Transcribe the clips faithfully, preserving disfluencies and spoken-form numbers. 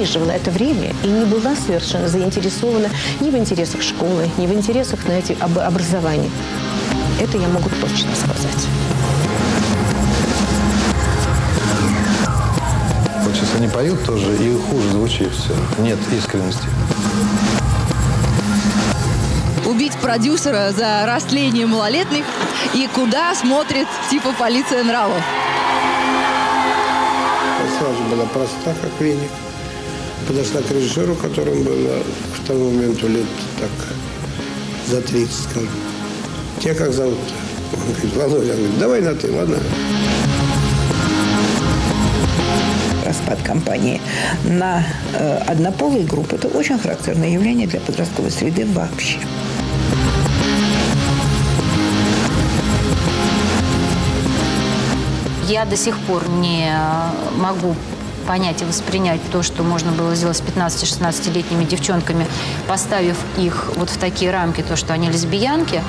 выдерживала это время и не была совершенно заинтересована ни в интересах школы, ни в интересах, знаете, об образовании. Это я могу точно сказать. Вот сейчас они поют тоже, и хуже звучит все. Нет искренности. Убить продюсера за растление малолетних и куда смотрит типа полиция нравов. Сразу была проста, как веник. Подошла к режиссеру, которому было к тому моменту лет так за тридцать, скажем. Тебя как зовут-то? Он говорит, Володя. Он говорит, давай на ты, ладно? Распад компании на э, однополые группы – это очень характерное явление для подростковой среды вообще. Я до сих пор не могу понять и воспринять то, что можно было сделать с пятнадцати-шестнадцатилетними девчонками, поставив их вот в такие рамки, то, что они лесбиянки.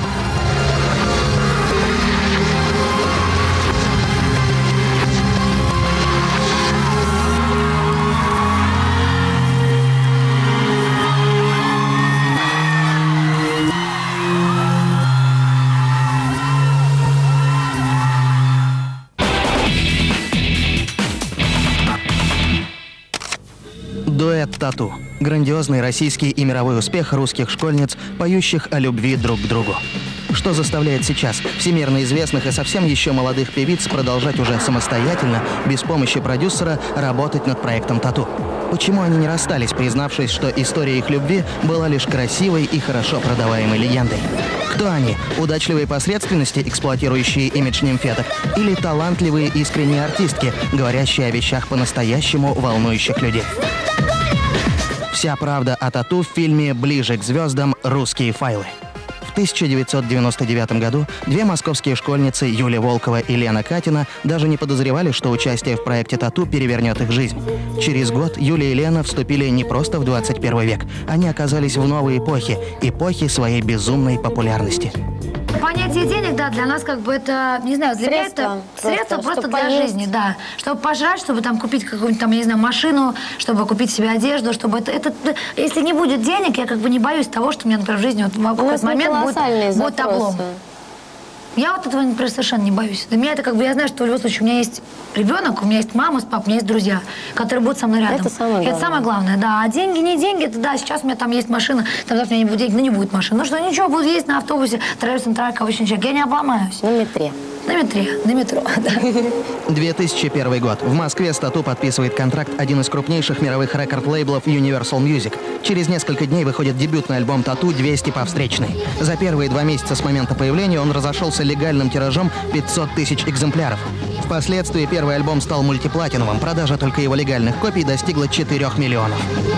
Дуэт «Тату». Грандиозный российский и мировой успех русских школьниц, поющих о любви друг к другу. Что заставляет сейчас всемирно известных и совсем еще молодых певиц продолжать уже самостоятельно, без помощи продюсера, работать над проектом «Тату»? Почему они не расстались, признавшись, что история их любви была лишь красивой и хорошо продаваемой легендой? Кто они? Удачливые посредственности, эксплуатирующие имидж нимфеток? Или талантливые искренние артистки, говорящие о вещах по-настоящему волнующих людей? Вся правда о «Тату» в фильме «Ближе к звездам. Русские файлы». В тысяча девятьсот девяносто девятом году две московские школьницы, Юлия Волкова и Лена Катина, даже не подозревали, что участие в проекте «Тату» перевернет их жизнь. Через год Юлия и Лена вступили не просто в двадцать первый век, они оказались в новой эпохе, эпохе своей безумной популярности. Понятие денег, да, для нас как бы это, не знаю, для меня это средство просто для жизни, да. Чтобы пожрать, чтобы там купить какую-нибудь там, я не знаю, машину, чтобы купить себе одежду, чтобы это, это, если не будет денег, я как бы не боюсь того, что у меня, например, в жизни вот в какой-то момент будет, будет облом. Я вот этого, например, совершенно не боюсь. Для меня это как бы, я знаю, что в любом случае у меня есть ребенок, у меня есть мама с папой, у меня есть друзья, которые будут со мной рядом. Это самое главное. Это самое главное, да. А деньги, не деньги, это да, сейчас у меня там есть машина, там завтра у меня не будет денег, но не будет машины. Ну что, ничего, буду ездить на автобусе, троллейбусом, тройка, обычный человек, я не обломаюсь. На метре. На метре, на метро, да. две тысячи первый год. В Москве с «Тату» подписывает контракт один из крупнейших мировых рекорд-лейблов Universal Music. Через несколько дней выходит дебютный альбом «Тату» двести по встречной. За первые два месяца с момента появления он разошелся легальным тиражом пятьсот тысяч экземпляров. Впоследствии первый альбом стал мультиплатиновым. Продажа только его легальных копий достигла четырёх миллионов.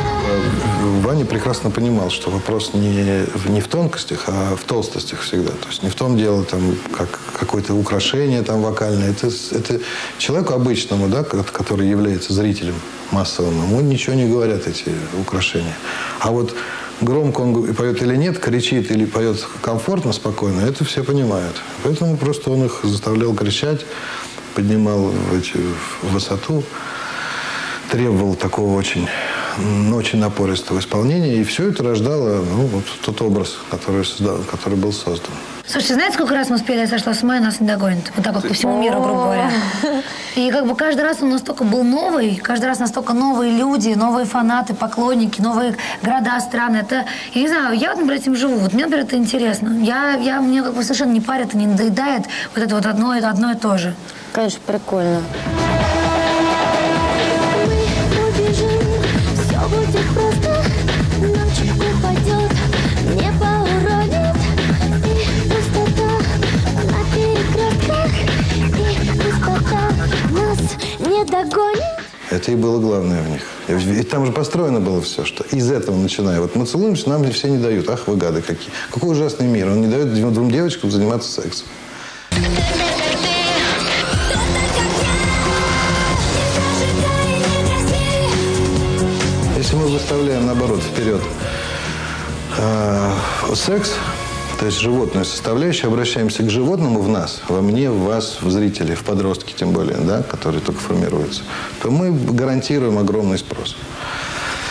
Ваня прекрасно понимал, что вопрос не, не в тонкостях, а в толстостях всегда. То есть не в том дело, там, как какое-то украшение там, вокальное. Это, это человеку обычному, да, который является зрителем массовым, ему ничего не говорят эти украшения. А вот громко он поет или нет, кричит или поет комфортно, спокойно, это все понимают. Поэтому просто он их заставлял кричать, поднимал в, эти, в высоту, требовал такого очень, очень напористого исполнения. И все это рождало ну, вот тот образ, который, создал, который был создан. Слушайте, знаете, сколько раз мы спели «Я сошла с ума, и нас не догонит»? Вот так вот по всему миру, грубо говоря. И как бы каждый раз он настолько был новый, каждый раз настолько новые люди, новые фанаты, поклонники, новые города, страны. Это, я не знаю, я вот, например, этим живу. Вот мне, например, это интересно. Я, я, мне как бы совершенно не парит и не надоедает вот это вот одно, одно и то же. Конечно, прикольно. Это и было главное в них. И там же построено было все, что из этого начиная. Вот мы целуемся, нам все не дают. Ах, вы гады какие. Какой ужасный мир. Он не дает двум девочкам заниматься сексом. Если мы выставляем, наоборот, вперед э, секс, то есть животную составляющую, обращаемся к животному в нас, во мне, в вас, в зрителе, в подростке тем более, да, которые только формируются, то мы гарантируем огромный спрос.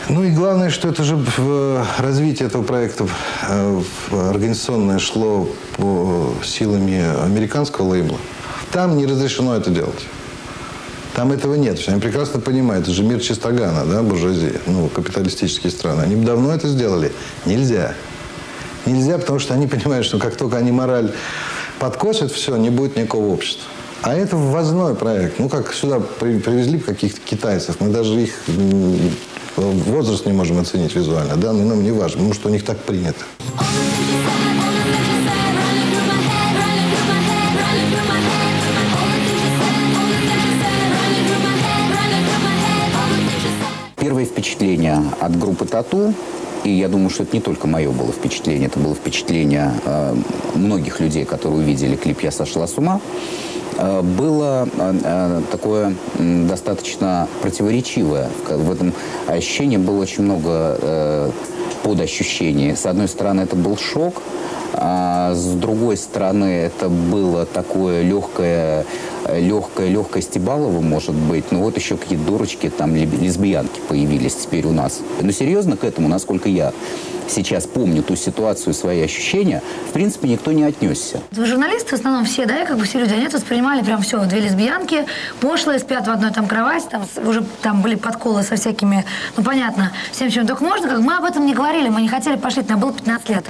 Ну и главное, что это же развитие этого проекта организационное шло по силами американского лейбла. Там не разрешено это делать. Там этого нет. Они прекрасно понимают. Это же мир чистогана, да, буржуазия, ну, капиталистические страны. Они бы давно это сделали. Нельзя. Нельзя, потому что они понимают, что как только они мораль подкосят, все, не будет никакого общества. А это ввозной проект. Ну, как сюда привезли каких-то китайцев. Мы даже их возраст не можем оценить визуально. Да, но нам не важно, потому что у них так принято. Первое впечатление от группы «Тату», и я думаю, что это не только мое было впечатление, это было впечатление э, многих людей, которые увидели клип «Я сошла с ума», э, было э, такое э, достаточно противоречивое. В этом ощущении было очень много э, подощущений. С одной стороны, это был шок, а с другой стороны, это было такое легкое, легкое, легкое Стебалово, может быть. Ну вот еще какие-то дурочки, там лесбиянки появились теперь у нас. Но серьезно к этому, насколько я сейчас помню ту ситуацию, свои ощущения, в принципе, никто не отнесся. Журналисты в основном все, да, как бы все люди, они это воспринимали прям все, две лесбиянки, пошлые, спят в одной там кровати, там уже там были подколы со всякими, ну понятно, всем чем только можно, как мы об этом не говорили, мы не хотели пошлить, нам было пятнадцать лет.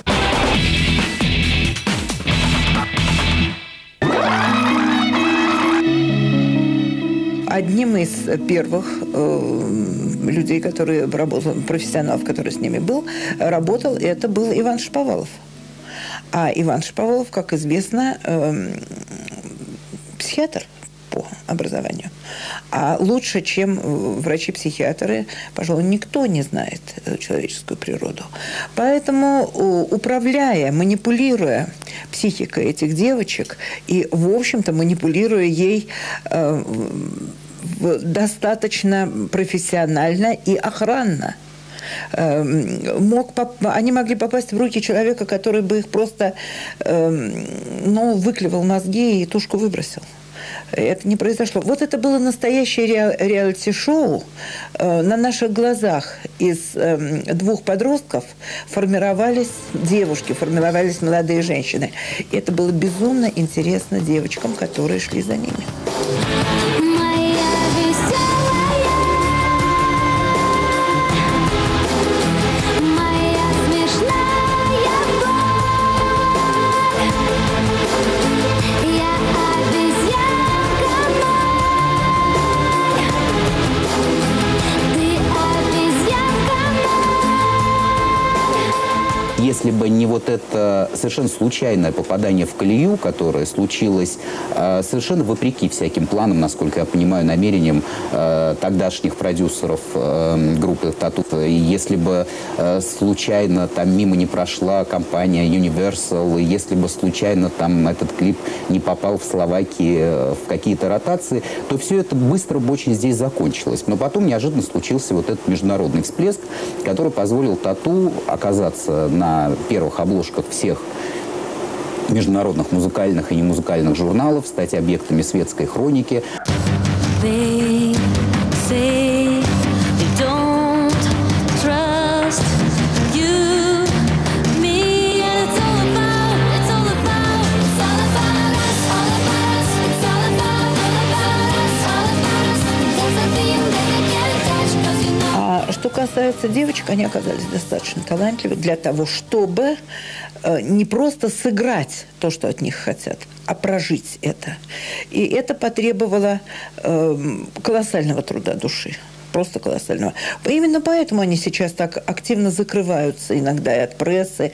Одним из первых э, людей, которые работал, профессионалов, который с ними был, работал, это был Иван Шаповалов. А Иван Шаповалов, как известно, э, психиатр по образованию. А лучше, чем врачи-психиатры, пожалуй, никто не знает человеческую природу. Поэтому, управляя, манипулируя психикой этих девочек и, в общем-то, манипулируя ей э, достаточно профессионально и охранно, э, мог, они могли попасть в руки человека, который бы их просто э, ну, выклевал мозги и тушку выбросил. Это не произошло. Вот это было настоящее ре- реалити-шоу. Э, на наших глазах из э, двух подростков формировались девушки, формировались молодые женщины. И это было безумно интересно девочкам, которые шли за ними. Если бы не вот это совершенно случайное попадание в колею, которое случилось э, совершенно вопреки всяким планам, насколько я понимаю, намерениям э, тогдашних продюсеров э, группы «Тату», и если бы э, случайно там мимо не прошла компания Universal, и если бы случайно там этот клип не попал в Словакии э, в какие-то ротации, то все это быстро бы очень здесь закончилось. Но потом неожиданно случился вот этот международный всплеск, который позволил «Тату» оказаться на на первых обложках всех международных музыкальных и немузыкальных журналов, стать объектами светской хроники. They say they don't trust you, me, and it's all about, it's all about, it's all about us, all about us, it's all about, all about us, all about us. There's nothing that they can't touch, 'cause you know. А что касается девочек, они оказались достаточно талантливы для того, чтобы э, не просто сыграть то, что от них хотят, а прожить это. И это потребовало э, колоссального труда души. Просто колоссального. Именно поэтому они сейчас так активно закрываются иногда и от прессы.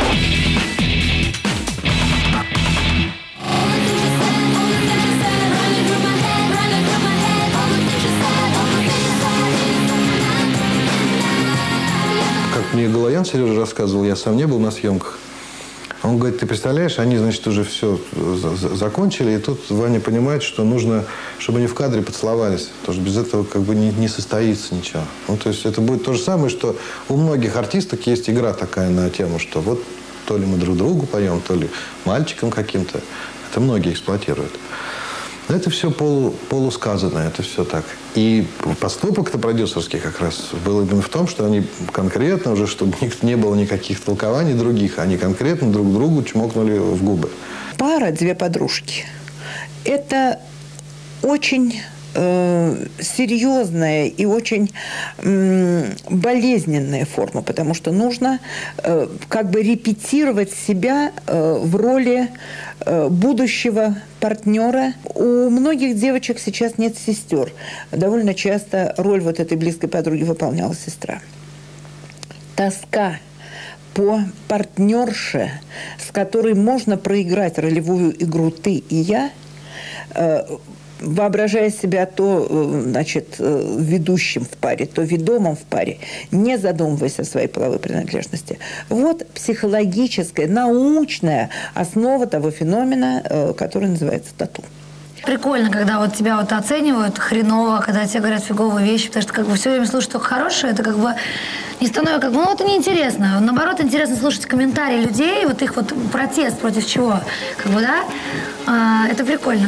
Мне Галаян Сережа рассказывал, я сам не был на съемках. Он говорит, ты представляешь, они, значит, уже все закончили, и тут Ваня понимает, что нужно, чтобы они в кадре поцеловались, потому что без этого как бы не, не состоится ничего. Ну, то есть это будет то же самое, что у многих артисток есть игра такая на тему, что вот то ли мы друг другу поем, то ли мальчикам каким-то. Это многие эксплуатируют. Но это все полу, полусказано, это все так. И поступок-то продюсерский как раз был именно в том, что они конкретно уже, чтобы не было никаких толкований других, они конкретно друг другу чмокнули в губы. Пара, две подружки, это очень э, серьезная и очень э, болезненная форма, потому что нужно э, как бы репетировать себя э, в роли э, будущего партнера. У многих девочек сейчас нет сестер. Довольно часто роль вот этой близкой подруги выполняла сестра. Тоска по партнерше, с которой можно проиграть ролевую игру «ты и я», э, воображая себя то, значит, ведущим в паре, то ведомым в паре, не задумываясь о своей половой принадлежности. Вот психологическая, научная основа того феномена, который называется тату. Прикольно, когда вот тебя вот оценивают хреново, когда тебе говорят фиговые вещи, потому что как бы все время слушать только хорошее, это как бы не становится, как бы, ну это неинтересно. Наоборот, интересно слушать комментарии людей, вот их вот протест против чего, как бы, да, а, это прикольно.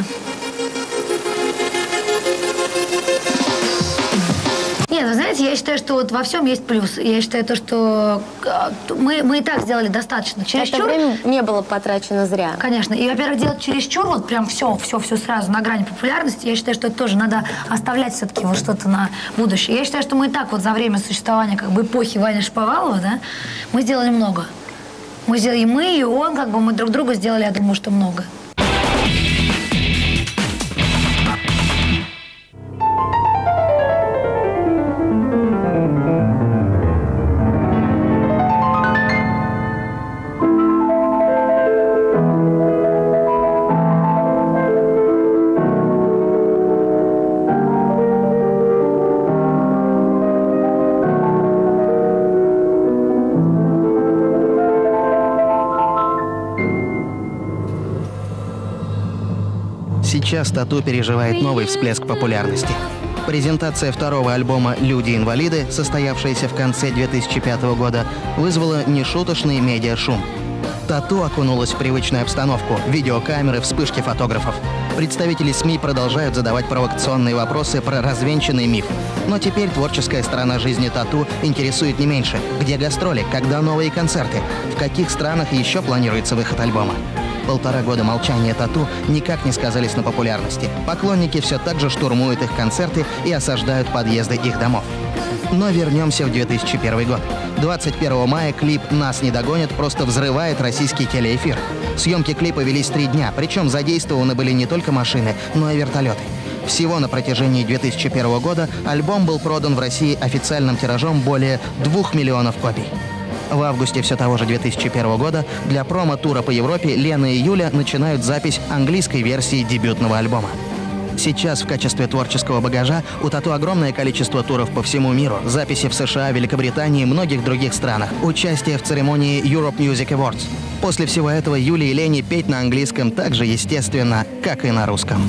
Нет, вы знаете, я считаю, что вот во всем есть плюс. Я считаю то, что мы, мы и так сделали достаточно. Чересчур... Это время не было потрачено зря. Конечно. И, во-первых, делать чересчур, вот прям все, все, все сразу на грани популярности, я считаю, что это тоже надо оставлять все-таки вот что-то на будущее. Я считаю, что мы и так вот за время существования как бы эпохи Вани Шаповалова, да, мы сделали много. Мы сделали и мы, и он, как бы мы друг другу сделали, я думаю, что много. Сейчас тату переживает новый всплеск популярности. Презентация второго альбома «Люди-инвалиды», состоявшаяся в конце две тысячи пятого года, вызвала нешуточный медиашум. Тату окунулась в привычную обстановку, видеокамеры, вспышки фотографов. Представители СМИ продолжают задавать провокационные вопросы про развенчанный миф. Но теперь творческая сторона жизни тату интересует не меньше. Где гастроли, когда новые концерты, в каких странах еще планируется выход альбома. Полтора года молчания тату никак не сказались на популярности. Поклонники все так же штурмуют их концерты и осаждают подъезды их домов. Но вернемся в две тысячи первый год. двадцать первого мая клип «Нас не догонят» просто взрывает российский телеэфир. Съемки клипа велись три дня, причем задействованы были не только машины, но и вертолеты. Всего на протяжении две тысячи первого года альбом был продан в России официальным тиражом более двух миллионов копий. В августе все того же две тысячи первого года для промо-тура по Европе Лена и Юля начинают запись английской версии дебютного альбома. Сейчас в качестве творческого багажа у тату огромное количество туров по всему миру, записи в США, Великобритании и многих других странах, участие в церемонии Europe Music Awards. После всего этого Юле и Лене петь на английском так же естественно, как и на русском.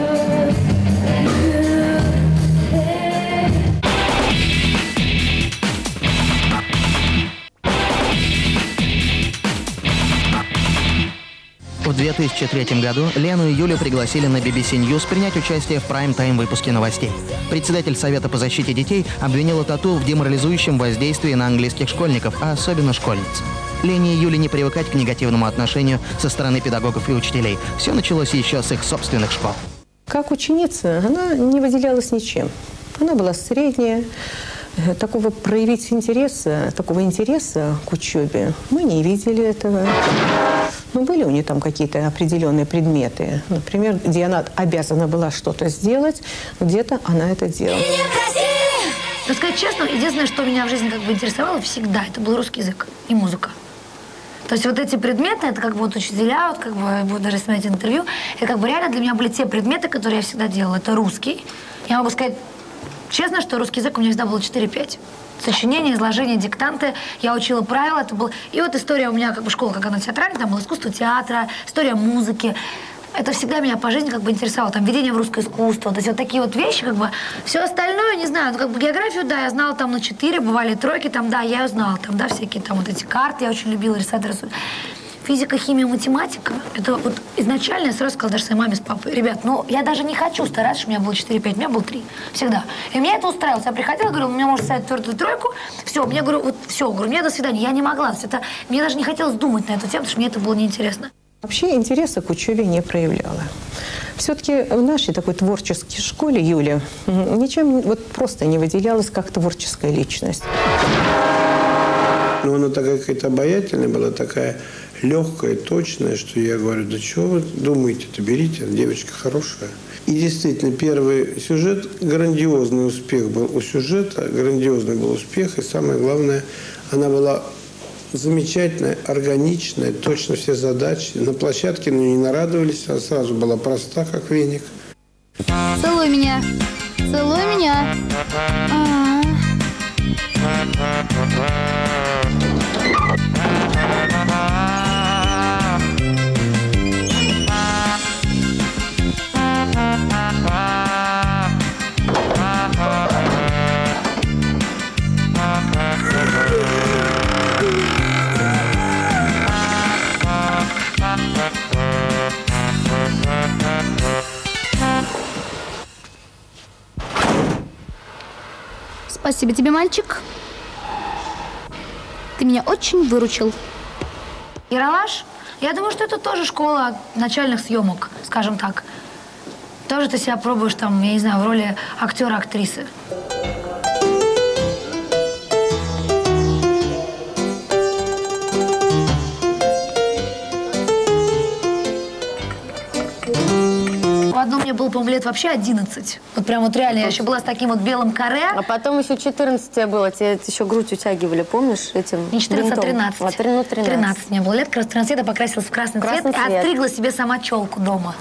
В две тысячи третьем году Лену и Юлю пригласили на би би си News принять участие в прайм-тайм выпуске новостей. Председатель Совета по защите детей обвинила тату в деморализующем воздействии на английских школьников, а особенно школьниц. Лене и Юле не привыкать к негативному отношению со стороны педагогов и учителей. Все началось еще с их собственных школ. Как ученица она не выделялась ничем. Она была средняя. Такого проявить интереса, такого интереса к учебе мы не видели этого. Но были у нее там какие-то определенные предметы, например, где она обязана была что-то сделать, где-то она это делала. Но сказать честно, единственное, что меня в жизни как бы интересовало всегда, это был русский язык и музыка. То есть вот эти предметы, это как бы вот учителя, вот как бы, вот даже смотреть интервью, это как бы реально для меня были те предметы, которые я всегда делала. Это русский. Я могу сказать честно, что русский язык у меня всегда был четыре-пять. Сочинения, изложения, диктанты. Я учила правила. Это был... И вот история у меня, как бы школа, как она театральная, там было искусство театра, история музыки. Это всегда меня по жизни как бы интересовало. Там введение в русское искусство. То есть вот такие вот вещи, как бы. Все остальное, не знаю, ну как бы географию, да, я знала там на четыре, бывали тройки, там, да, я ее знала. Там, да, всякие там вот эти карты, я очень любила рисовать, рисовать. физика, химия, математика, это вот изначально я сразу сказала даже своей маме с папой: ребят, ну я даже не хочу стараться, что у меня было четыре-пять, у меня было три. Всегда. И меня это устраивало. Я приходила, говорила: у меня может ставить твердую тройку. Все, мне говорю, вот все, говорю, мне до свидания. Я не могла. Это, мне даже не хотелось думать на эту тему, потому что мне это было неинтересно. Вообще интереса к учебе не проявляла. Все-таки в нашей такой творческой школе Юля ничем вот просто не выделялась как творческая личность. Но она такая какая-то обаятельная была, такая легкая, точная, что я говорю: да чего вы думаете-то, берите, девочка хорошая. И действительно, первый сюжет, грандиозный успех был у сюжета, грандиозный был успех, и самое главное, она была замечательная, органичная, точно все задачи. На площадке на нее не нарадовались, она сразу была проста, как веник. Целуй меня, целуй меня. А-а-а. Спасибо тебе, мальчик. Ты меня очень выручил. Ералаш, я думаю, что это тоже школа начальных съемок, скажем так. Тоже ты себя пробуешь там, я не знаю, в роли актера-актрисы. В одном мне было, по-моему, лет вообще одиннадцать. Вот прям вот реально, я еще была с таким вот белым каре. А потом еще четырнадцать тебе было, тебе еще грудь утягивали, помнишь, этим Не четырнадцать, а тринадцать. А, тринадцать. тринадцать мне было лет, как раз тринадцать лет я покрасилась в красный, Красный цвет, цвет. и отстригла себе сама челку дома.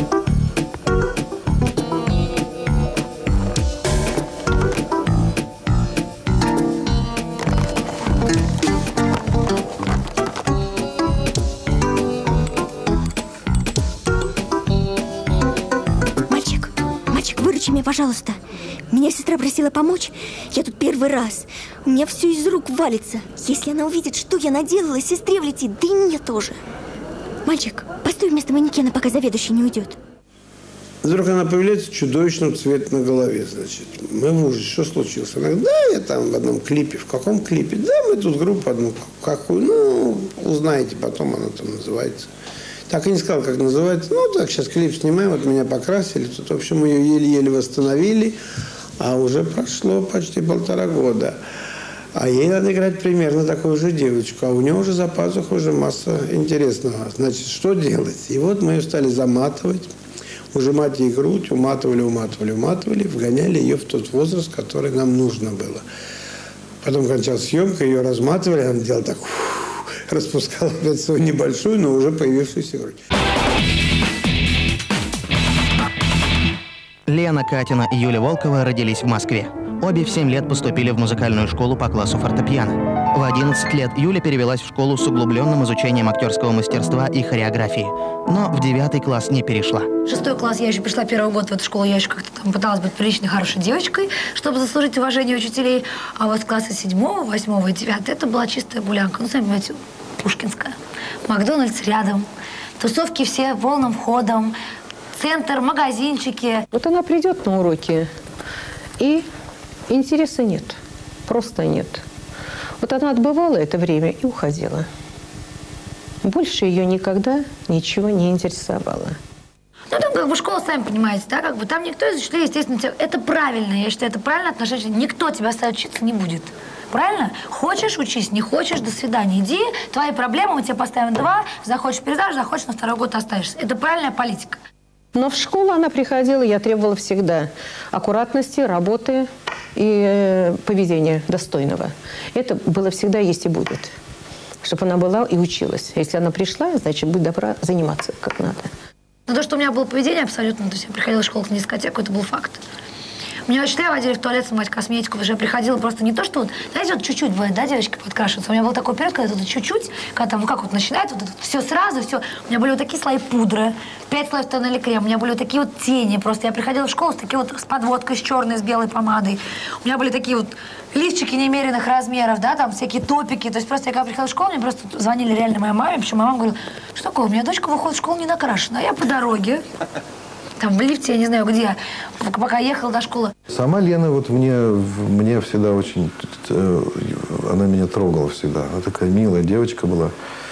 Мне, пожалуйста. Меня сестра просила помочь. Я тут первый раз. У меня все из рук валится. Если она увидит, что я наделала, сестре влетит, да и мне тоже. Мальчик, постой вместо манекена, пока заведующий не уйдет. Вдруг она появляется в чудовищном цвете на голове, значит. Мы в ужасе. Что случилось? Она говорит: да, я там в одном клипе. В каком клипе? Да, мы тут группу одну. Какую? Ну, узнаете потом, она там называется. Так и не сказал, как называется. Ну, так, сейчас клип снимаем, вот меня покрасили. Тут, в общем, мы ее еле-еле восстановили. А уже прошло почти полтора года. А ей надо играть примерно такую же девочку. А у нее уже за пазухой уже масса интересного. Значит, что делать? И вот мы ее стали заматывать, ужимать ей грудь, уматывали, уматывали, уматывали, вгоняли ее в тот возраст, который нам нужно было. Потом кончалась съемка, ее разматывали, она делала так... распускала опять свою небольшую, но уже появившуюся грудь. Лена Катина и Юля Волкова родились в Москве. Обе в семь лет поступили в музыкальную школу по классу фортепиано. В одиннадцать лет Юля перевелась в школу с углубленным изучением актерского мастерства и хореографии. Но в девятый класс не перешла. Шестой класс, я еще пришла первый год в эту школу, я еще как-то там пыталась быть приличной, хорошей девочкой, чтобы заслужить уважение учителей. А вот с класса седьмого, восьмого и девятого это была чистая гулянка. Ну, сами понимаете, Пушкинская. Макдональдс рядом. Тусовки все полным ходом. Центр, магазинчики. Вот она придет на уроки, и интереса нет. Просто нет. Вот она отбывала это время и уходила. Больше ее никогда ничего не интересовало. Ну, там как бы школа, сами понимаете, да, как бы там никто из учителей, естественно, тебя... это правильно, я считаю, это правильное отношение. Никто тебя оставить учиться не будет. Правильно? Хочешь – учись, не хочешь – до свидания. Иди, твои проблемы, мы тебе поставим два, захочешь – передашь, захочешь – на второй год останешься. Это правильная политика. Но в школу она приходила, я требовала всегда аккуратности, работы и э, поведения достойного. Это было всегда, есть и будет. Чтобы она была и училась. Если она пришла, значит, будь добра заниматься как надо. Но то, что у меня было поведение абсолютно, то есть я приходила в школу на дискотеку, это был факт. Меня учителя водили в туалет смывать косметику, потому что я приходила просто не то, что вот, знаете, вот чуть-чуть бывает, да, девочки подкрашиваются. У меня был такой период, когда это чуть-чуть, когда там, ну как вот начинает, вот это все сразу, все. У меня были вот такие слои пудры, пять слоев тональный крем, у меня были вот такие вот тени. Просто я приходила в школу с такой вот с подводкой, с черной, с белой помадой. У меня были такие вот лифчики немеренных размеров, да, там всякие топики. То есть просто я когда приходила в школу, мне просто звонили реально моей маме, причем моя мама говорила, что такое, у меня дочка выходит в школу не накрашена, а я по дороге. Там в лифте, я не знаю где, пока ехала до школы. Сама Лена вот мне, мне всегда очень... Она меня трогала всегда. Она такая милая девочка была.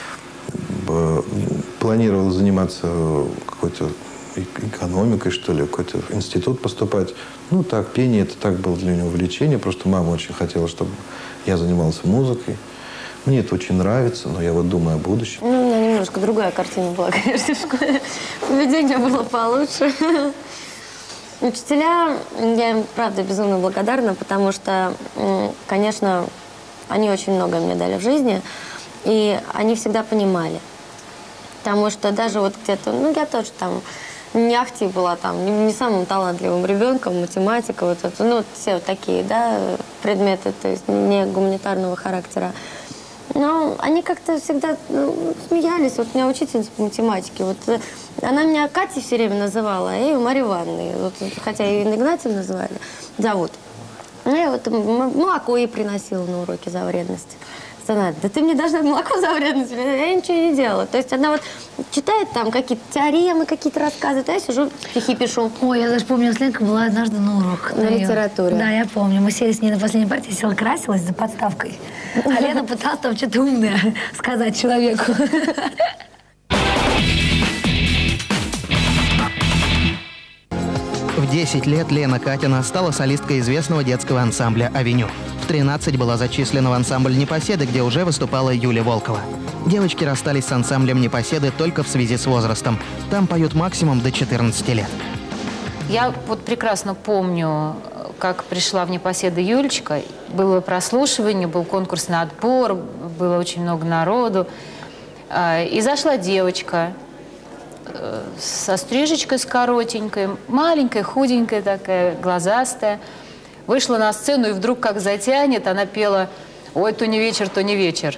Планировала заниматься какой-то экономикой, что ли, в какой-то институт поступать. Ну, так, пение, это так было для нее увлечение. Просто мама очень хотела, чтобы я занимался музыкой. Мне это очень нравится, но я вот думаю о будущем. Ну, у меня немножко другая картина была, конечно, в школе. Поведение было получше. Учителя, я им, правда, безумно благодарна, потому что, конечно, они очень многое мне дали в жизни, и они всегда понимали. Потому что даже вот где-то, ну, я тоже там не ахти была там, не, не самым талантливым ребенком, математика, вот это, ну, все вот такие, да, предметы, то есть не гуманитарного характера. Но они как-то всегда ну, смеялись. Вот у меня учительница по математике. Вот, она меня Катей все время называла, а я ее Марьей Ивановной. Вот, хотя ее Игнатьевна называли, зовут. Ну, я вот молоко ей приносила на уроки за вредность. Она, да ты мне должна молоко за вредность. Я ничего не делала. То есть она вот читает там какие-то теоремы, какие-то рассказы, а я сижу, стихи пишу. Ой, я даже помню, Ленка была однажды на урок. На литературе. Да, я помню. Мы сели с ней на последней партии, я села, красилась за подставкой. А Лена пыталась там что-то умное сказать человеку. В десять лет Лена Катина стала солисткой известного детского ансамбля «Авеню». В тринадцать была зачислена в ансамбль «Непоседы», где уже выступала Юля Волкова. Девочки расстались с ансамблем «Непоседы» только в связи с возрастом. Там поют максимум до четырнадцати лет. Я вот прекрасно помню, как пришла в «Непоседы» Юлечка. Было прослушивание, был конкурс на отбор, было очень много народу. И зашла девочка со стрижечкой, с коротенькой, маленькая, худенькая такая, глазастая. Вышла на сцену и вдруг как затянет, она пела «Ой, то не вечер, то не вечер».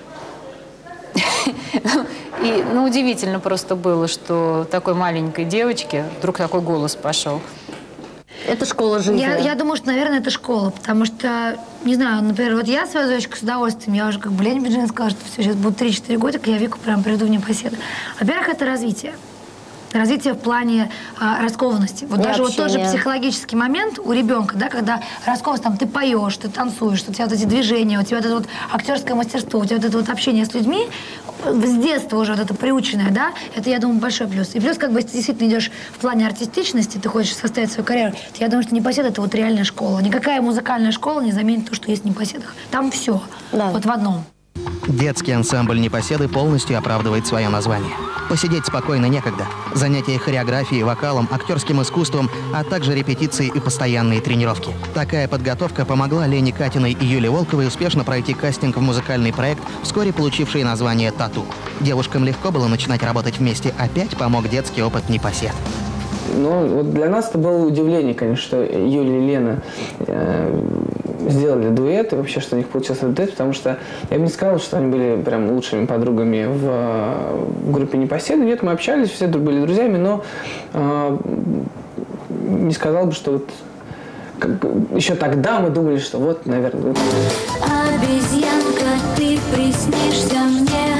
И, ну, удивительно просто было, что такой маленькой девочке вдруг такой голос пошел. Это школа жизни. Я, я думаю, что, наверное, это школа, потому что, не знаю, например, вот я свою дочку с удовольствием, я уже как бы Лене Бюджин сказала, что все, сейчас будет три-четыре годика, я Вику прям приведу в «Непоседы». Во-первых, это развитие. Развитие в плане а, раскованности. Вот и даже общения. вот тоже психологический момент у ребенка, да, когда раскованность, там, ты поешь, ты танцуешь, у тебя вот эти движения, у тебя вот это вот актерское мастерство, у тебя вот это вот общение с людьми, с детства уже вот это приученное, да, это, я думаю, большой плюс. И плюс, как бы, если ты действительно идешь в плане артистичности, ты хочешь составить свою карьеру, то я думаю, что «Непоседы» — это вот реальная школа. Никакая музыкальная школа не заменит то, что есть в «Непоседах». Там все, да. Вот в одном. Детский ансамбль «Непоседы» полностью оправдывает свое название. Посидеть спокойно некогда. Занятия хореографией, вокалом, актерским искусством, а также репетиции и постоянные тренировки. Такая подготовка помогла Лене Катиной и Юле Волковой успешно пройти кастинг в музыкальный проект, вскоре получивший название «Тату». Девушкам легко было начинать работать вместе, опять помог детский опыт «Непосед». Ну, вот для нас это было удивление, конечно, что Юля и Лена э, сделали дуэт, и вообще, что у них получился дуэт, потому что я бы не сказал, что они были прям лучшими подругами в, в группе «Непоседы». Нет, мы общались, все были друзьями, но э, не сказал бы, что вот как, еще тогда мы думали, что вот, наверное... Вот. Обезьянка, ты приснишься мне.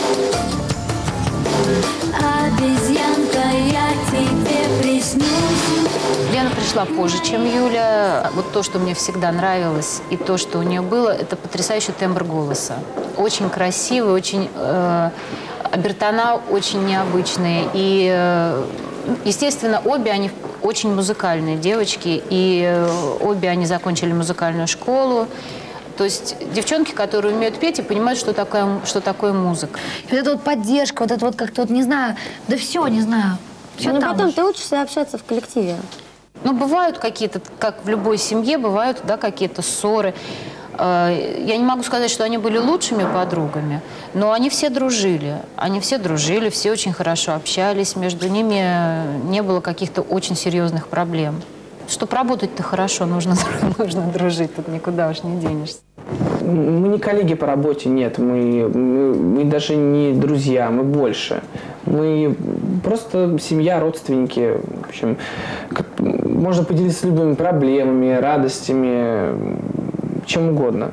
Обезьянка, я тебе приснюсь. Лена пришла позже, чем Юля. Вот то, что мне всегда нравилось, и то, что у нее было, это потрясающий тембр голоса. Очень красивый, очень... Э, обертона очень необычные. И, э, естественно, обе они очень музыкальные девочки. И э, обе они закончили музыкальную школу. То есть девчонки, которые умеют петь и понимают, что такое, что такое музыка. И вот эта вот поддержка, вот это вот как-то вот, не знаю, да все, не знаю. Все Но там потом уж. ты учишься общаться в коллективе. Ну, бывают какие-то, как в любой семье, бывают, да, какие-то ссоры. Я не могу сказать, что они были лучшими подругами, но они все дружили. Они все дружили, все очень хорошо общались. Между ними не было каких-то очень серьезных проблем. Чтоб работать-то хорошо, нужно, нужно дружить, тут никуда уж не денешься. Мы не коллеги по работе, нет. Мы, мы, мы даже не друзья, мы больше. Мы просто семья, родственники. В общем, как, можно поделиться любыми проблемами, радостями, чем угодно.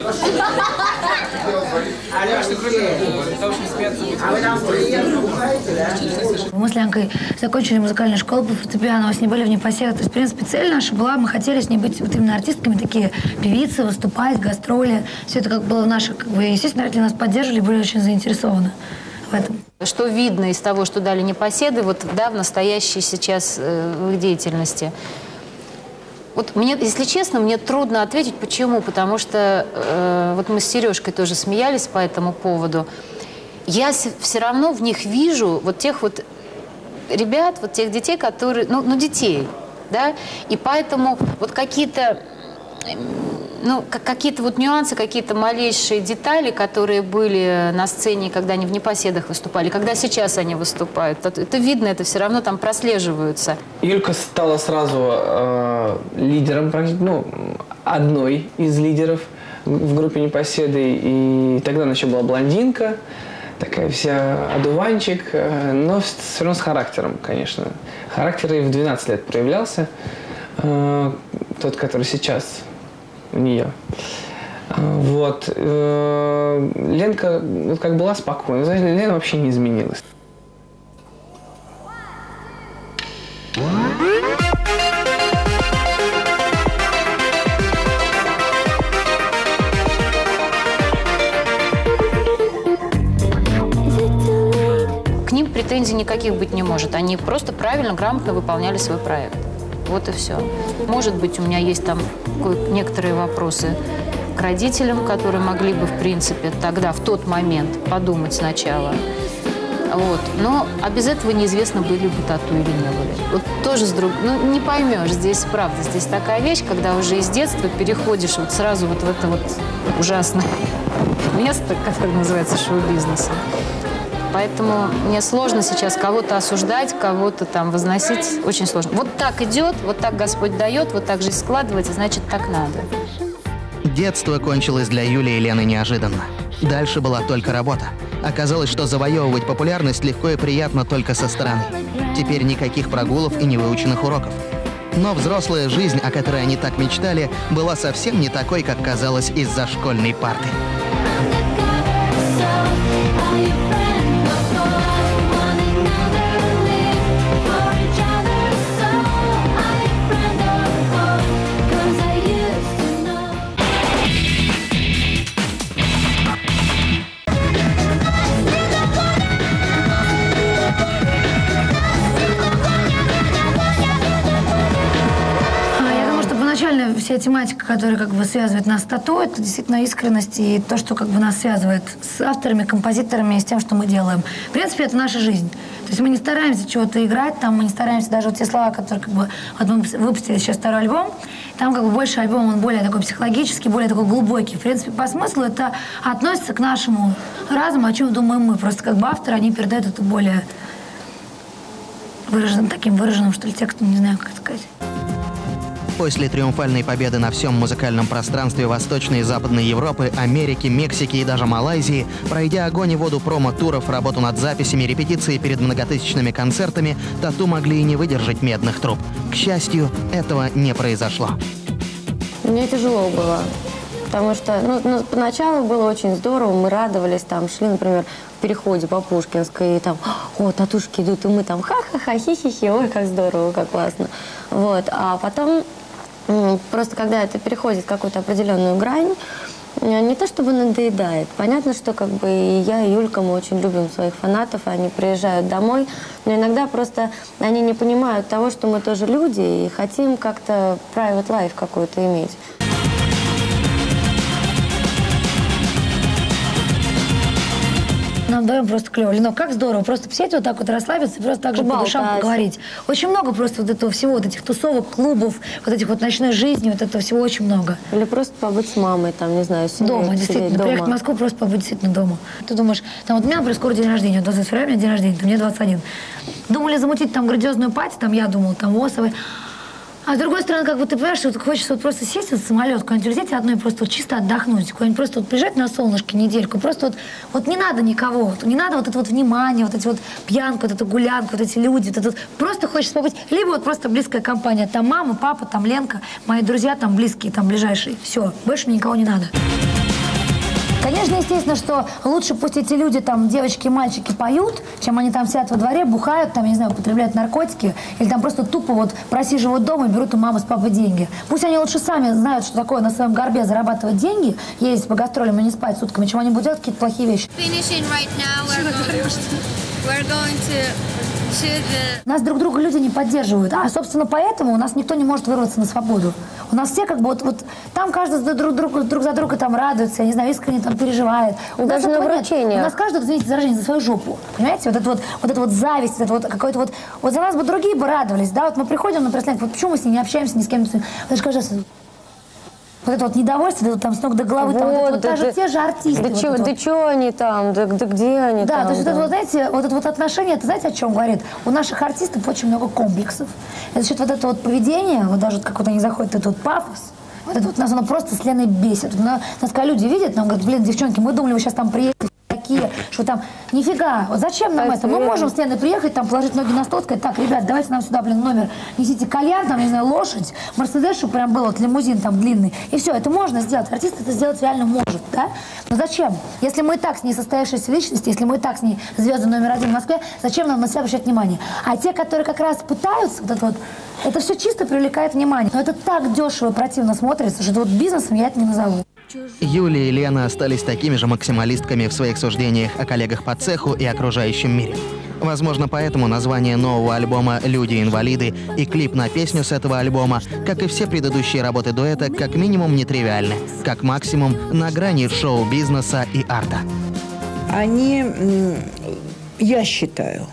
Мы с Ленкой закончили музыкальную школу по фортепиано, с ней были в непоседах. То есть, в принципе, цель наша была, мы хотели с ней быть вот именно артистками, такие певицы, выступать, гастроли. Все это как было в наших, как бы, естественно, родители нас поддерживали, были очень заинтересованы в этом. Что видно из того, что дали непоседы, вот, да, в настоящей сейчас э, в их деятельности? Вот мне, если честно, мне трудно ответить, почему. Потому что э, вот мы с Сережкой тоже смеялись по этому поводу. Я все равно в них вижу вот тех вот ребят, вот тех детей, которые, ну, ну детей, да, и поэтому вот какие-то, ну, какие-то вот нюансы, какие-то малейшие детали, которые были на сцене, когда они в непоседах выступали, когда сейчас они выступают, это видно, это все равно там прослеживаются. Юлька стала сразу э, лидером, ну, одной из лидеров в группе «Непоседы», и тогда она еще была блондинка, такая вся одуванчик, э, но все равно с характером, конечно. Характер и в двенадцать лет проявлялся, э, тот, который сейчас у нее. Вот. Ленка вот как была спокойна. Лена вообще не изменилась. К ним претензий никаких быть не может. Они просто правильно, грамотно выполняли свой проект. Вот и все. Может быть, у меня есть там некоторые вопросы к родителям, которые могли бы, в принципе, тогда, в тот момент подумать сначала. Вот. Но а без этого неизвестно, были бы тату или не были. Вот тоже с друг... Ну, не поймешь, здесь правда. Здесь такая вещь, когда уже из детства переходишь вот сразу вот в это вот ужасное место, которое называется шоу-бизнесом. Поэтому мне сложно сейчас кого-то осуждать, кого-то там возносить. Очень сложно. Вот так идет, вот так Господь дает, вот так жизнь складывается, значит, так надо. Детство кончилось для Юли и Лены неожиданно. Дальше была только работа. Оказалось, что завоевывать популярность легко и приятно только со стороны. Теперь никаких прогулов и невыученных уроков. Но взрослая жизнь, о которой они так мечтали, была совсем не такой, как казалось из-за школьной парты. Вся тематика, которая как бы связывает нас с тату, это действительно искренность и то, что как бы нас связывает с авторами, композиторами и с тем, что мы делаем. В принципе, это наша жизнь. То есть мы не стараемся чего-то играть, там мы не стараемся даже вот те слова, которые как бы вот мы выпустили сейчас второй альбом, там как бы больше альбом, он более такой психологический, более такой глубокий. В принципе, по смыслу это относится к нашему разуму, о чем думаем мы. Просто как бы авторы, они передают это более выраженным, таким выраженным, что ли, текстом, не знаю, как сказать. После триумфальной победы на всем музыкальном пространстве Восточной и Западной Европы, Америки, Мексики и даже Малайзии, пройдя огонь и воду промо-туров, работу над записями, репетиции перед многотысячными концертами, тату могли и не выдержать медных труб. К счастью, этого не произошло. Мне тяжело было, потому что ну, ну, поначалу было очень здорово, мы радовались, там шли, например, в переходе по Пушкинской, и там, о, татушки идут, и мы там ха-ха-ха, хи-хи-хи, ой, как здорово, как классно. Вот, а потом... Просто когда это переходит какую-то определенную грань, не то чтобы надоедает. Понятно, что как бы и я, и Юлька, мы очень любим своих фанатов, они приезжают домой, но иногда просто они не понимают того, что мы тоже люди и хотим как-то private life какой-то иметь. Нам вдвоем просто клево. Лено, как здорово. Просто сидеть вот так вот расслабиться и просто так же по душам поговорить. Очень много просто вот этого всего, вот этих тусовок, клубов, вот этих вот ночной жизни, вот этого всего очень много. Или просто побыть с мамой, там, не знаю, с дома, действительно. Дома. Приехать в Москву, просто побыть действительно дома. Ты думаешь, там вот у меня, например, скоро день рождения, двадцатого февраля у меня день рождения, там мне двадцать один. Думали замутить там грандиозную пати, там я думала, там Осовой. А с другой стороны, как бы ты понимаешь, что вот хочется вот просто сесть в самолет, куда-нибудь улететь одной и просто вот чисто отдохнуть, куда-нибудь просто вот приезжать на солнышко недельку, просто вот, вот не надо никого, вот, не надо вот это вот внимание, вот эти вот пьянку, вот эту гулянку, вот эти люди, вот это вот, просто хочется побыть, либо вот просто близкая компания, там мама, папа, там Ленка, мои друзья там близкие, там ближайшие, все, больше мне никого не надо. Конечно, естественно, что лучше пусть эти люди, там, девочки и мальчики поют, чем они там сидят во дворе, бухают, там, я не знаю, употребляют наркотики, или там просто тупо вот просиживают дома и берут у мамы с папой деньги. Пусть они лучше сами знают, что такое на своем горбе зарабатывать деньги, ездить по гастролям и не спать сутками, чем они будут делать какие-то плохие вещи. Нас друг друга люди не поддерживают, а, собственно, поэтому у нас никто не может вырваться на свободу. У нас все как бы вот, вот там каждый друг, друг, друг за друга там радуется, я не знаю, искренне там переживает. У Даже нас на вручение. У нас каждый, извините, заражение за свою жопу. Понимаете? Вот это вот, вот это вот зависть, вот это вот какой-то вот... Вот за нас бы другие бы радовались, да? Вот мы приходим на пресс-лент, вот почему мы с ней не общаемся ни с кем? Вот кажется, вот это вот недовольство, вот там с ног до головы, вот, там, вот, вот да, даже да, те же артисты. Да вот чё, вот. да чё они там, да, да где они да, там? Да, то есть да. вот, вот, знаете, вот это вот отношение, это знаете, о чем говорит? У наших артистов очень много комплексов. Это за счет вот этого вот поведения, вот даже вот как вот они заходят, этот вот пафос, вот это вот нас оно просто с Леной бесит. Вот, нас, когда люди видят, нам говорят, блин, девчонки, мы думали, вы сейчас там приедете, такие, что там, нифига, вот зачем нам это? Мы можем с Леной приехать, там, положить ноги на стол, сказать, так, ребят, давайте нам сюда, блин, номер, несите кальян, там, не знаю, лошадь, Мерседес, чтобы прям был вот лимузин там длинный, и все, это можно сделать, артист это сделать реально может, да? Но зачем? Если мы и так с ней состоявшиеся личности, если мы и так с ней звезды номер один в Москве, зачем нам на себя обращать внимание? А те, которые как раз пытаются, вот это вот, это все чисто привлекает внимание, но это так дешево и противно смотрится, что вот бизнесом я это не назову. Юлия и Лена остались такими же максималистками в своих суждениях о коллегах по цеху и окружающем мире. Возможно, поэтому название нового альбома «Люди-инвалиды» и клип на песню с этого альбома, как и все предыдущие работы дуэта, как минимум нетривиальны, как максимум на грани шоу-бизнеса и арта. Они, я считаю,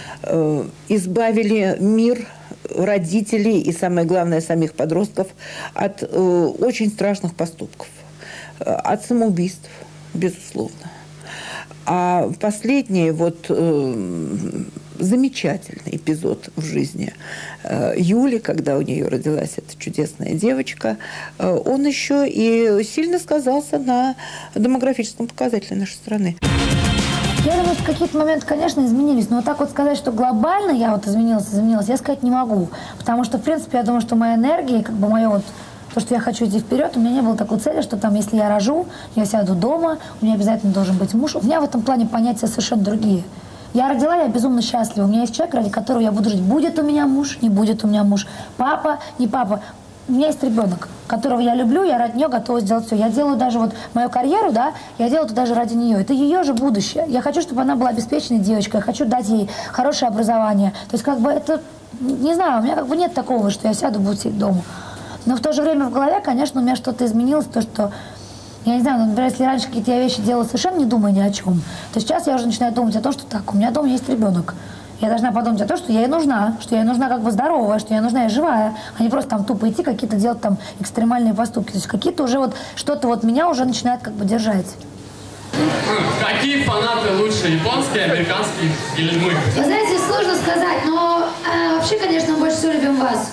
избавили мир, родителей и, самое главное, самих подростков от очень страшных поступков. От самоубийств, безусловно. А последний вот э, замечательный эпизод в жизни э, Юли, когда у нее родилась эта чудесная девочка, э, он еще и сильно сказался на демографическом показателе нашей страны. Я думаю, что какие-то моменты, конечно, изменились, но вот так вот сказать, что глобально я вот изменилась, изменилась, я сказать не могу. Потому что, в принципе, я думаю, что моя энергия, как бы мое вот то, что я хочу идти вперед, у меня не было такой цели, что там, если я рожу, я сяду дома, у меня обязательно должен быть муж. У меня в этом плане понятия совершенно другие. Я родила, я безумно счастлива. У меня есть человек, ради которого я буду жить. Будет у меня муж, не будет у меня муж. Папа, не папа. У меня есть ребенок, которого я люблю, я ради нее готова сделать все. Я делаю даже вот мою карьеру, да, я делаю это даже ради нее. Это ее же будущее. Я хочу, чтобы она была обеспеченной девочкой, я хочу дать ей хорошее образование. То есть как бы это, не знаю, у меня как бы нет такого, что я сяду, буду сидеть дома. Но в то же время в голове, конечно, у меня что-то изменилось, то, что, я не знаю, ну, например, если раньше какие-то я вещи делала совершенно не думая ни о чем, то сейчас я уже начинаю думать о том, что так, у меня дома есть ребенок. Я должна подумать о том, что я ей нужна, что я ей нужна как бы здоровая, что я нужна и живая, а не просто там тупо идти какие-то делать там экстремальные поступки. То есть какие-то уже вот, что-то вот меня уже начинает как бы держать. Какие фанаты лучше, японские, американские или мы? Вы знаете, сложно сказать, но э, вообще, конечно, мы больше всего любим вас.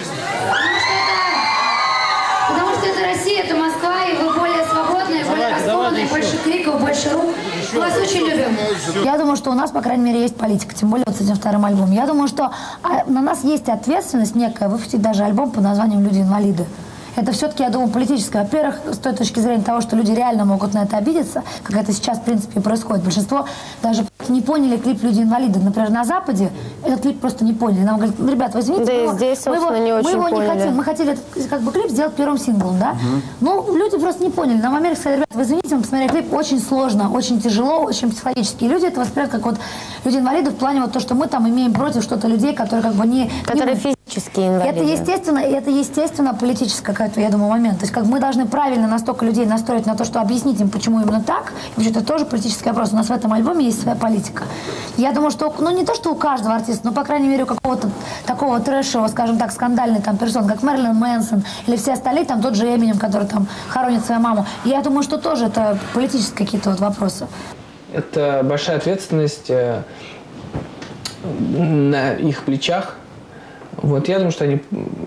Потому что это Россия, это Москва, и вы более свободные, более раскованные, больше криков, больше рук. Мы вас очень любим. Я думаю, что у нас, по крайней мере, есть политика, тем более вот с этим вторым альбомом. Я думаю, что на нас есть ответственность некая выпустить даже альбом под названием «Люди-инвалиды». Это все-таки, я думаю, политическое. Во-первых, с той точки зрения того, что люди реально могут на это обидеться, как это сейчас, в принципе, и происходит. Большинство даже не поняли клип «Люди-инвалиды». Например, на Западе этот клип просто не поняли. Нам говорят, ну, ребят, вы извините, да мы, и его, здесь, мы его, не очень мы его поняли. не хотим. Мы хотели этот как бы, клип сделать первым синглом, да? Угу. Ну, люди просто не поняли. Нам в Америке сказали, ребят, вы извините, мы посмотрели клип, очень сложно, очень тяжело, очень психологически. И люди это воспринимают как вот люди-инвалиды в плане вот то, что мы там имеем против что-то людей, которые как бы не... Которые не... физические инвалиды. Это естественно, это естественно политический какой-то, я думаю, момент. То есть как мы должны правильно настолько людей настроить на то, что объяснить им, почему именно так. И вообще это тоже политический вопрос. У нас в этом альбоме есть своя политика. Я думаю, что, ну не то, что у каждого артиста, но, по крайней мере, у какого-то такого трэшевого, скажем так, скандальной там персон, как Мэрилин Мэнсон или все остальные, там тот же Эминем, который там хоронит свою маму. Я думаю, что тоже это политические какие-то вот вопросы. Это большая ответственность э, на их плечах. Вот, я думаю, что они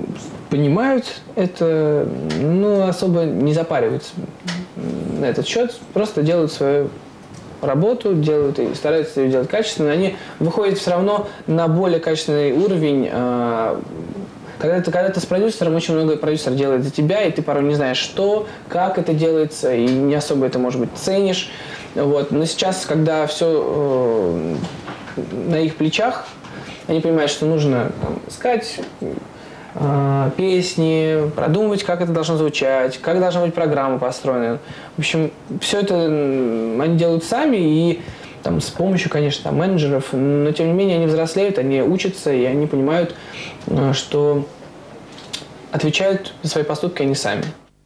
понимают это, ну, особо не запариваются на этот счет, просто делают свою работу, делают и стараются ее делать качественно. Они выходят все равно на более качественный уровень. Когда ты, когда ты с продюсером, очень много продюсер делает за тебя, и ты порой не знаешь, что, как это делается, и не особо это, может быть, ценишь. Вот. Но сейчас, когда все э, на их плечах, они понимают, что нужно там, искать э, песни, продумывать, как это должно звучать, как должна быть программа построена. В общем, все это они делают сами, и там, с помощью, конечно, там, менеджеров, но тем не менее они взрослеют, они учатся, и они понимают, что отвечают за свои поступки они сами.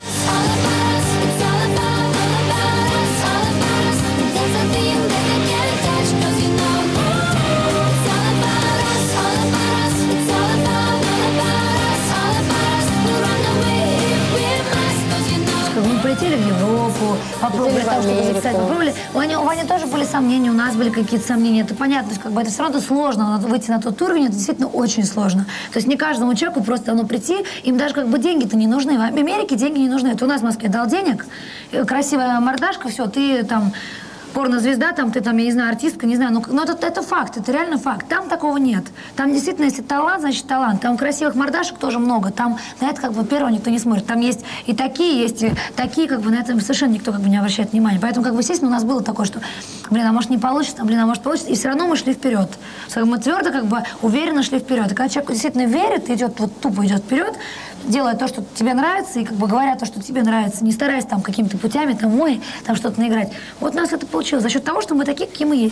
Полетели в Европу, попробовали там что-то записать, попробовали. У Вани, у Вани тоже были сомнения, у нас были какие-то сомнения, это понятно, то есть как бы это все равно сложно, выйти на тот уровень, это действительно очень сложно. То есть не каждому человеку просто давно прийти, им даже как бы деньги-то не нужны. В Америке деньги не нужны. Это у нас в Москве дал денег, красивая мордашка, все, ты там... порнозвезда, там ты там, я не знаю, артистка, не знаю, но, но это, это факт, это реально факт. Там такого нет. Там действительно, если талант, значит талант. Там красивых мордашек тоже много. Там на это как бы первого никто не смотрит. Там есть и такие, есть и такие, как бы на это совершенно никто как бы не обращает внимания. Поэтому, как бы, естественно, у нас было такое, что, блин, а может не получится, блин, а может получится. И все равно мы шли вперед. Мы твердо, как бы, уверенно шли вперед. И когда человек действительно верит, идет, вот тупо идет вперед, делая то, что тебе нравится, и как бы говоря то, что тебе нравится, не стараясь там какими-то путями, там, ой, там что-то наиграть. Вот у нас это получилось за счет того, что мы такие, какие мы есть.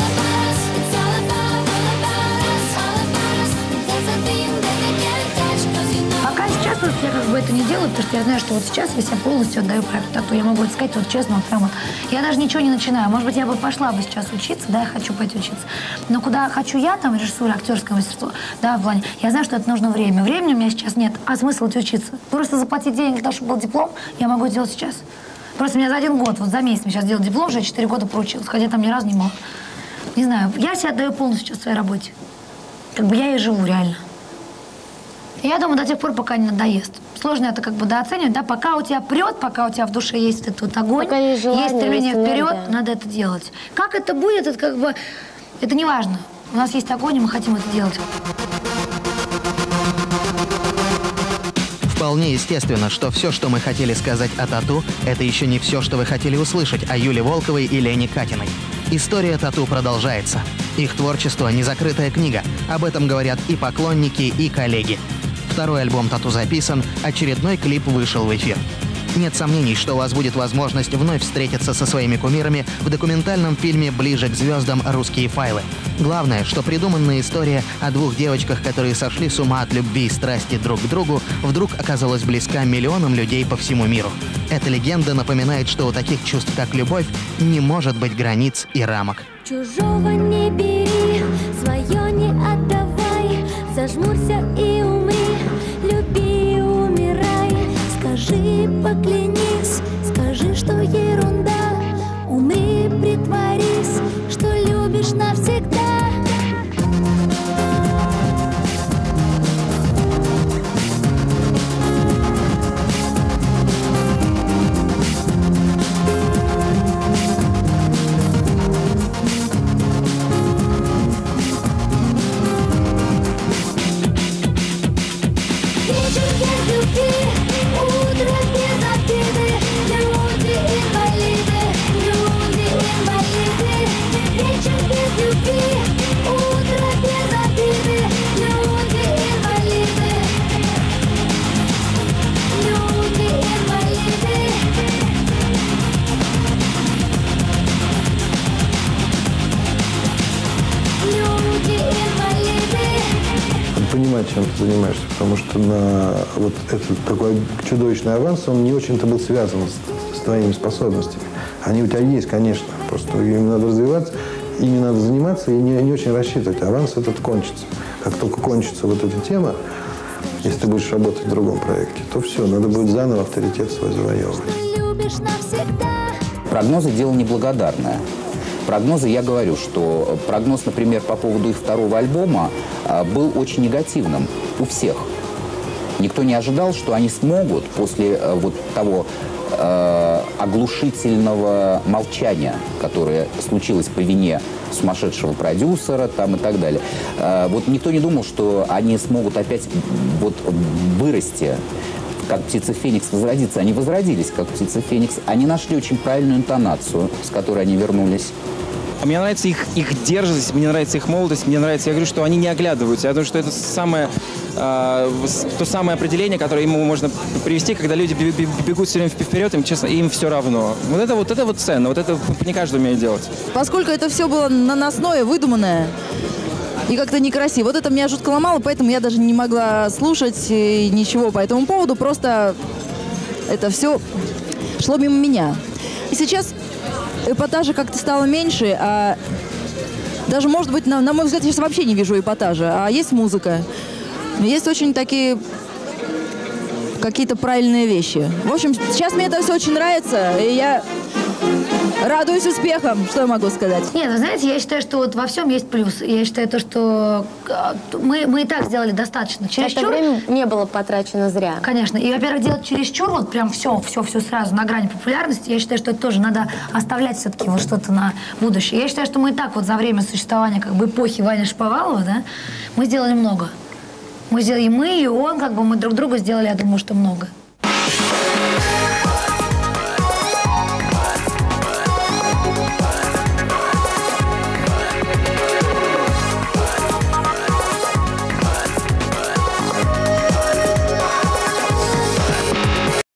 Пока сейчас вот я как бы это не делаю, потому что я знаю, что вот сейчас я себя полностью отдаю проекту тату. Я могу это сказать вот честно, вот прям вот. Я даже ничего не начинаю. Может быть, я бы пошла бы сейчас учиться, да, я хочу пойти учиться. Но куда хочу я, там, режиссура, актерское мастерство, да, в плане, я знаю, что это нужно время. Времени у меня сейчас нет, а смысл идти учиться? Просто заплатить денег для того, чтобы был диплом, я могу это делать сейчас. Просто меня за один год, вот за месяц мне сейчас делать диплом, уже четыре года проучилась, хотя там ни разу не могла. Не знаю, я себя отдаю полностью сейчас своей работе. Как бы я и живу реально. И я думаю, до тех пор, пока не надоест. Сложно это как бы дооценивать, да, пока у тебя прет, пока у тебя в душе есть этот вот огонь, пока есть, желание, есть стремление есть вперед, энергия. Надо это делать. Как это будет, это как бы, это не важно. У нас есть огонь, и мы хотим это делать. Вполне естественно, что все, что мы хотели сказать о тату, это еще не все, что вы хотели услышать о Юле Волковой и Лене Катиной. История тату продолжается. Их творчество — незакрытая книга. Об этом говорят и поклонники, и коллеги. Второй альбом тату записан, очередной клип вышел в эфир. Нет сомнений, что у вас будет возможность вновь встретиться со своими кумирами в документальном фильме «Ближе к звездам. Русские файлы». Главное, что придуманная история о двух девочках, которые сошли с ума от любви и страсти друг к другу, вдруг оказалась близка миллионам людей по всему миру. Эта легенда напоминает, что у таких чувств, как любовь, не может быть границ и рамок. Чужого не бери, свое не отдавай, зажмурься и умри, люби и умирай. Скажи, поклянись, скажи, что ерунда, умри, притворись, что любишь навсегда. Понимать, чем ты занимаешься, потому что на вот этот такой чудовищный аванс, он не очень-то был связан с, с твоими способностями. Они у тебя есть, конечно, просто им надо развиваться, ими надо заниматься и не, не очень рассчитывать. Аванс этот кончится. Как только кончится вот эта тема, если ты будешь работать в другом проекте, то все, надо будет заново авторитет свой завоевывать. Прогнозы – дело неблагодарное. Прогнозы, я говорю, что прогноз, например, по поводу их второго альбома был очень негативным у всех. Никто не ожидал, что они смогут после э, вот того э, оглушительного молчания, которое случилось по вине сумасшедшего продюсера там и так далее. Э, вот никто не думал, что они смогут опять вот вырасти, как птица Феникс, возродиться. Они возродились, как птица Феникс. Они нашли очень правильную интонацию, с которой они вернулись. Мне нравится их, их дерзость, мне нравится их молодость, мне нравится, я говорю, что они не оглядываются. Я думаю, что это самое, э, то самое определение, которое ему можно привести, когда люди бегут все время вперед, им, честно, им все равно. Вот это вот, это вот ценно, вот это не каждый умеет делать. Поскольку это все было наносное, выдуманное и как-то некрасиво, вот это меня жутко ломало, поэтому я даже не могла слушать ничего по этому поводу, просто это все шло мимо меня. И сейчас эпатажа как-то стало меньше, а даже, может быть, на, на мой взгляд, я сейчас вообще не вижу эпатажа, а есть музыка. Есть очень такие какие-то правильные вещи. В общем, сейчас мне это все очень нравится, и я радуюсь успехам, что я могу сказать. Нет, вы знаете, я считаю, что вот во всем есть плюс. Я считаю, то, что мы, мы и так сделали достаточно. Чересчур... Это время не было потрачено зря. Конечно. И, во-первых, делать чересчур, вот прям все, все, все сразу на грани популярности, я считаю, что это тоже надо оставлять все-таки вот что-то на будущее. Я считаю, что мы и так вот за время существования как бы эпохи Вани Шаповалова, да, мы сделали много. Мы сделали, и мы, и он, как бы мы друг другу сделали, я думаю, что много.